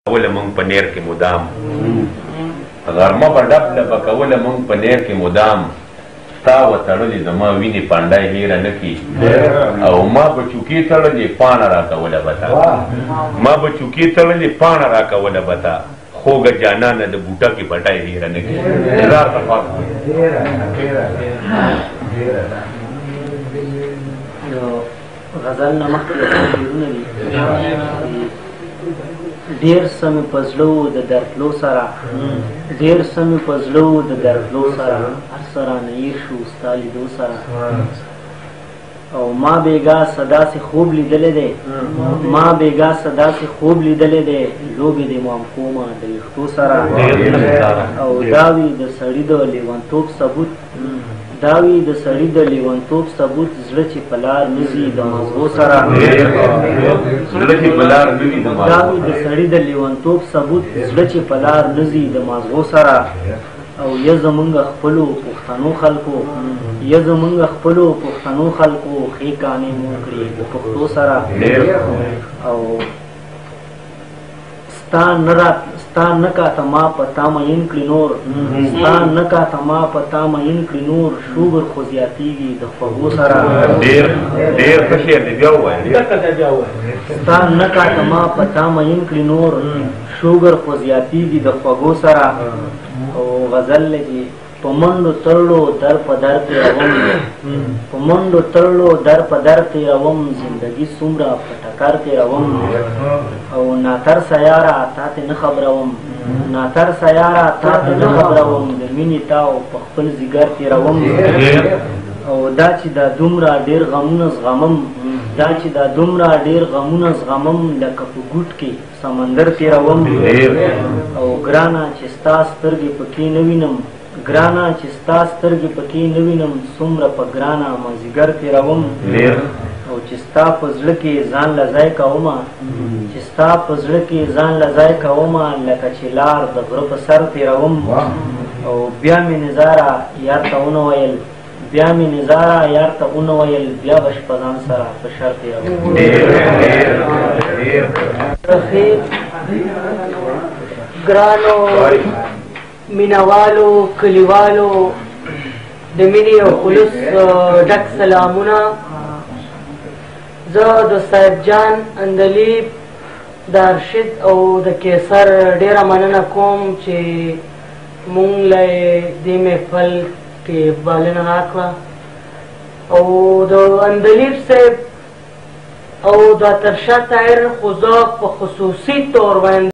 کوله مونږ په نیر کې مدام غرمه په ډبله به کوله مونږ په نیر کې مدام ستا وتړلې زما وینې پانډی هېره نه کړي او ما به چوکې تړلې پاڼه راکوله به تا ما به چوکې تړلې پاڼه راکوله به تا خوږه جانانه د بوټه کې پټی هېره نه کړي هزار دفعه غزل نه مخکې د شعرونه دي ډېر څه مې په زړه و د درتلو سره ډېر څه مې په زړه و د درتلو سره هر څه رانه هېر شو ستا لیدو سره او ما بېګا څه داسې خوب لیدلی دی ما بېګا څه داسې خوب لیدلی دی لوبې دې مام کومه د ویښتو سره او دا وي د سړي د لیونتوب ثبوت دا وي د سړي د لیونتوب ثبوت زړه چې په لار نه ځي د مغزو سره دا وي د سړي د لیونتوب ثبوت زړه چې په لار نه ځي د مغزو سره او یا زمونږ خپلو پښتنو خلکو یا زمونږ خپلو پښتنو خلکو ښې کانې مو کړي د پښتو سره او ستا نه کاته ما په تا مین کړي نور ستا نه کاته ما په تا مین کړي نور شوګر خو زیاتېږي د خوږو سره ستا نه کاته ما په تا مین کړي نور شوګر خو زیاتېږي د خوږو سره او غزل لګي په منډو تړلو در په در تېروم په منډو تړلو در په در تېروم زندګي څومره په ټکر تېروم او ناترسه یاره تا ته نه خبروم ناترسه یاره تا ته نه خبروم د مینې تاو په خپل ځیګر تېروم او دا چې دا دومره ډېر غمونه زغمم دا چې دا دومره ډېر غمونه زغمم لکه په ګوټ کې سمندر تېروم او ګرانه چې ستا سترګې پکې نه وینم ګرانه چې ستا سترګې پکې نه وینم څومره په ګرانه مازدیګر تېروم او چې ستا په زړه کې ځان له ځای کومه چې ستا په زړه کې ځان له ځای کومه لکه چې لار د غره په سر تېروم او بیا مې نظاره یار ته ونه ویل بیا مې نظاره یار ته ونه ویل بیا به شپه ځان سره په شر تېروم ګرانو مینوالو کلیوالو د مینې او خلوص ډک سلامونه زه د صاحب جان اندلیب د ارشد او د کیسر ډېره مننه کوم چې مونږ له دې محفل کې بلنه راکړه او د اندلیب صاحب او د ترشا طاهر خو زه په خصوصي طور باندې